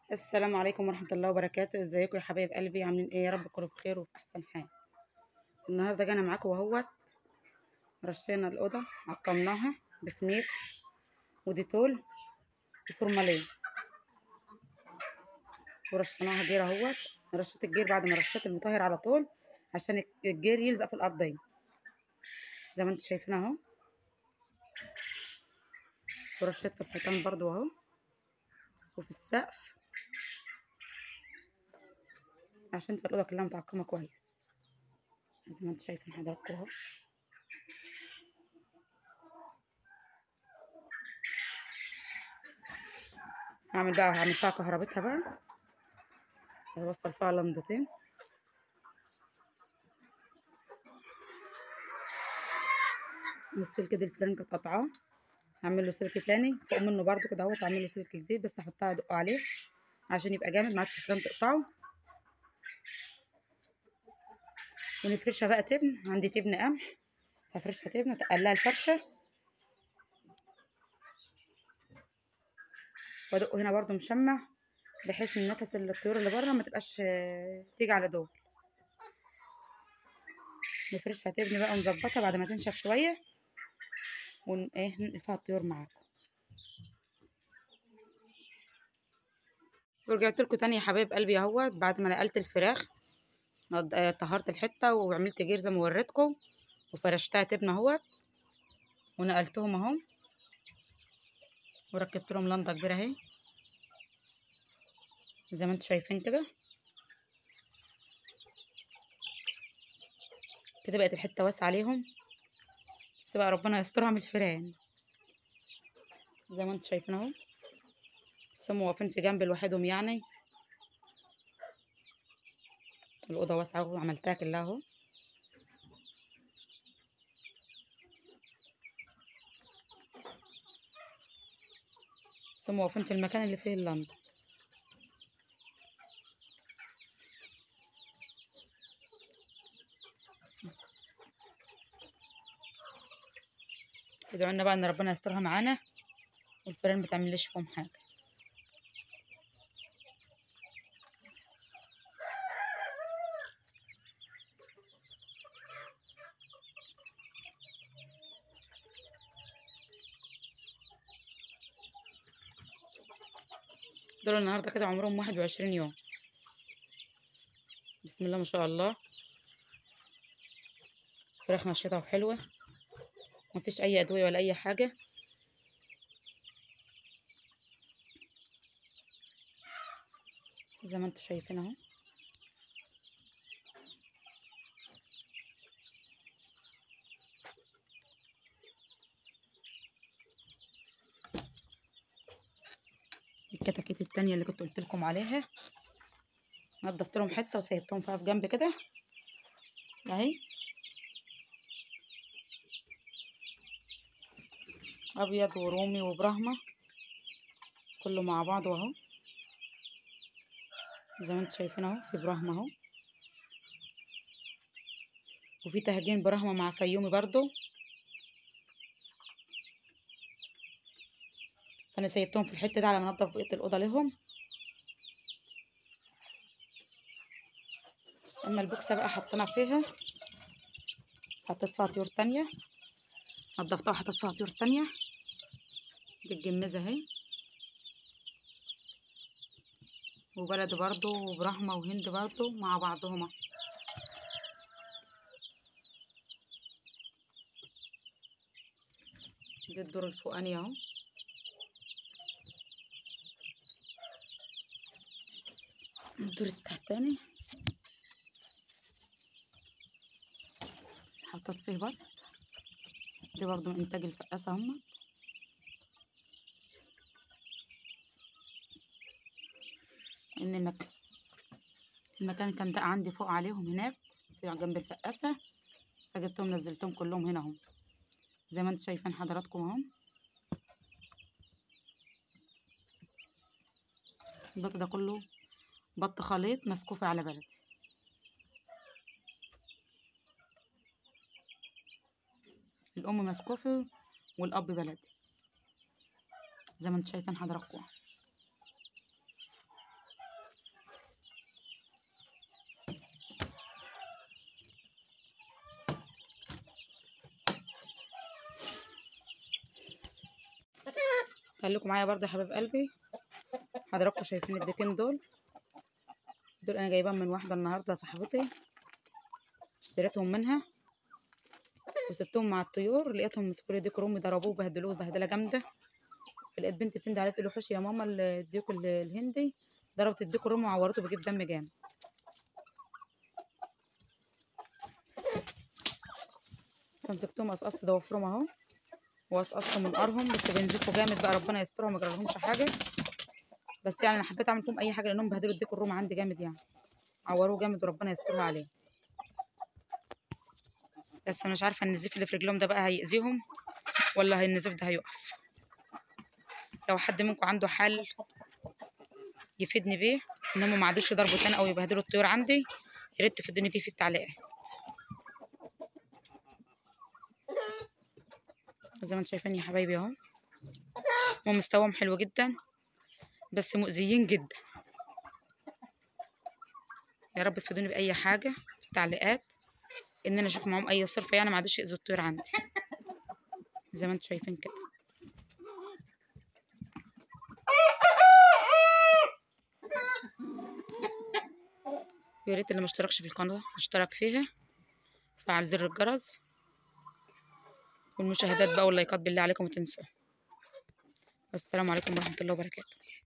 السلام عليكم ورحمة الله وبركاته. ازيكم يا حبايب قلبي؟ عاملين ايه؟ يا رب تكونوا بخير وفي احسن حال. النهارده جانا معاكم وهوت رشينا الأوضة، عقمناها بفنيك وديتول وفورمالين، ورشيناها جير اهوت. رشيت الجير بعد ما رشيت المطهر على طول عشان الجير يلزق في الأرضية زي ما انتم شايفين اهو. ورشيت في الحيطان برضو اهو وفي السقف عشان تبقى الأوضة كلها متعقمة كويس زي ما انتم شايفين حضراتكم اهو. هعمل فيها كهربتها بقى، هوصل فيها لمضتين والسلك دي الفرن كانت قطعاه، هعمل له سلك تاني فوق منه برضو كده اهوت، هعمل له سلك جديد بس هحطها ادق عليه عشان يبقى جامد ما عادش الفرن تقطعه. ونفرشها بقى تبن، عندي تبن قمح هفرشها تبن اتقلها الفرشه وادقه هنا برضو مشمع بحيث ان نفس الطيور اللي بره ما تبقاش تيجي على دول. نفرشها تبن بقى ونظبطها بعد ما تنشف شويه ايه ننقل فيها الطيور معاكم. ورجعت لكم تاني يا حبايب قلبي اهوت بعد ما نقلت الفراخ، طهرت الحته وعملت جير زي ما وريتكم وفرشتها تبن اهوت ونقلتهم اهو وركبت لهم لنضه كبيره اهي زي ما انتم شايفين كده. كده بقت الحته واسعه عليهم بس بقى ربنا يسترها من الفيران زي ما انتم شايفين اهو. بس هم واقفين في جنب لوحدهم يعني. الاوضه واسعه وعملتها كلها اهو. بس هم واقفين في المكان اللي فيه اللمبه. ادعوا لنا بقى ان ربنا يسترها معانا والفيران ما تعملش فيهم حاجه. دول النهارده كده عمرهم 21 يوم. بسم الله ما شاء الله. فراخ نشيطه وحلوه مفيش اي ادويه ولا اي حاجه. زي ما انتم شايفين اهو. الكتاكيت التانية اللي كنت قلت لكم عليها نضفت لهم حته وسيبتهم فيها في جنب كده اهي. ابيض ورومي وبرهمه كله مع بعضه اهو زي ما انتم شايفين اهو. في برهمه اهو وفي تهجين برهمه مع فيومي برضو. فانا سيبتهم في الحته دي على ما انضف بقيه الاوضه لهم. اما البوكسه بقى حطينا فيها، حطيت فيها طيور تانية، نضفتها وحطيت فيها طيور تانية. دي الجميزه اهي وبلد برضو وبرهمه وهند برضو مع بعضهما. دي الدور الفوقاني اهو. الدور التحتاني حطيت فيه بط. دي برضو من انتاج الفقاسه هم. ان المكان كان ده عندي فوق عليهم هناك في جنب الفقاسه فجبتهم نزلتهم كلهم هنا اهم زي ما انتم شايفين حضراتكم اهو. البط ده كله بط خليط مسكوفي على بلدي. الام مسكوفي والاب بلدي زي ما انتم شايفين حضراتكم. خليكم معايا برضه يا حبايب قلبي. حضراتكم شايفين الديكين دول انا جايباهم من واحده النهارده صاحبتي، اشتريتهم منها وسبتهم مع الطيور، لقيتهم مسكوا لي ديك رومي ضربوه وبهدلوه بهدله جامده. لقيت بنتي بتندى عليه تقول له حوش يا ماما الديك الهندي ضربت الديك الرومي وعورته بجيب دم جامد. فمسكتهم قصقصت ضوافرهم اهو وقصقصت منقارهم، بس بينزفوا جامد بقى، ربنا يسترهم ما يجرالهمش حاجه. بس يعني انا حبيت اعمل فيهم اي حاجه لانهم بهدلوا الديك الرومي عندي جامد، يعني عوروه جامد وربنا يسترها عليه. بس انا مش عارفه النزيف اللي في رجلهم ده بقى هيأذيهم ولا النزيف ده هيقف. لو حد منكم عنده حل يفيدني بيه ان هم ما عادوش يضربوا تاني او يبهدلوا الطيور عندي، يا ريت تفيدوني بيه في التعليقات. زي ما انتم شايفين يا حبايبي اهو، هم مستواهم حلو جدا بس مؤذيين جدا. يا رب تفيدوني باي حاجه في التعليقات ان انا اشوف معاهم اي صرفه، يعني ما عادوش يأذوا الطيور عندي زي ما انتم شايفين كده. يا ريت اللي ما اشتركش في القناه اشترك فيها وفعل زر الجرس والمشاهدات بقى واللايكات بالله عليكم ما تنسوا. والسلام عليكم ورحمه الله وبركاته.